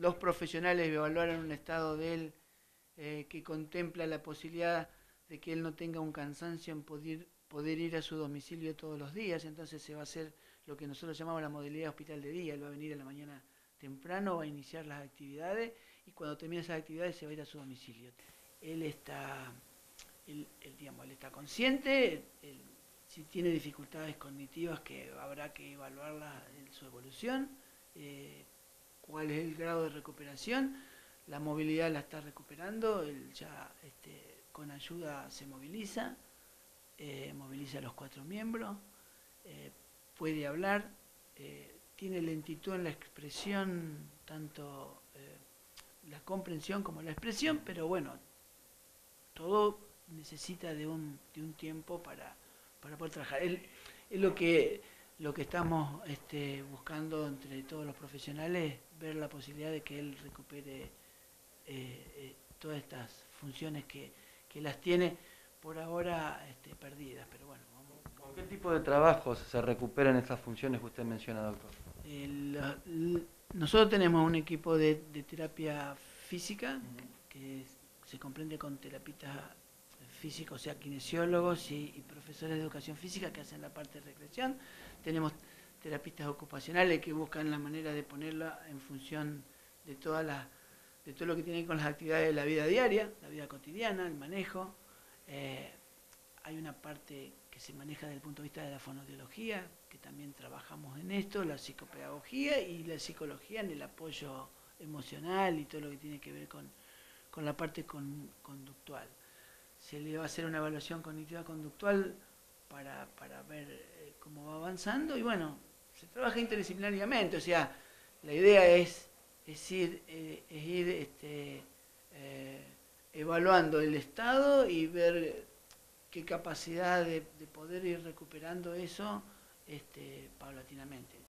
dos profesionales evaluaron un estado de él que contempla la posibilidad de que él no tenga un cansancio en poder ir a su domicilio todos los días. Entonces se va a hacer lo que nosotros llamamos la modalidad hospital de día. Él va a venir a la mañana temprano, va a iniciar las actividades y cuando termine esas actividades se va a ir a su domicilio. Él está, digamos, él está consciente, si tiene dificultades cognitivas que habrá que evaluarlas en su evolución, cuál es el grado de recuperación. La movilidad la está recuperando, él ya con ayuda se moviliza, moviliza a los 4 miembros, puede hablar, tiene lentitud en la expresión, tanto la comprensión como la expresión, pero bueno, todo necesita de un tiempo para poder trabajar. Es lo que estamos buscando entre todos los profesionales, ver la posibilidad de que él recupere todas estas funciones que las tiene por ahora perdidas, pero bueno. ¿Con qué tipo de trabajos se recuperan esas funciones que usted menciona, doctor? Nosotros tenemos un equipo de terapia física que se comprende con terapistas físicos, o sea, kinesiólogos y profesores de educación física que hacen la parte de recreación. Tenemos terapistas ocupacionales que buscan la manera de ponerla en función de todas las de todo lo que tiene que ver con las actividades de la vida diaria, la vida cotidiana, el manejo. Hay una parte que se maneja desde el punto de vista de la fonoaudiología, que también trabajamos en esto, la psicopedagogía y la psicología en el apoyo emocional y todo lo que tiene que ver con la parte conductual. Se le va a hacer una evaluación cognitiva conductual para ver cómo va avanzando y bueno, se trabaja interdisciplinariamente, o sea, la idea es ir evaluando el estado y ver qué capacidad de poder ir recuperando eso paulatinamente.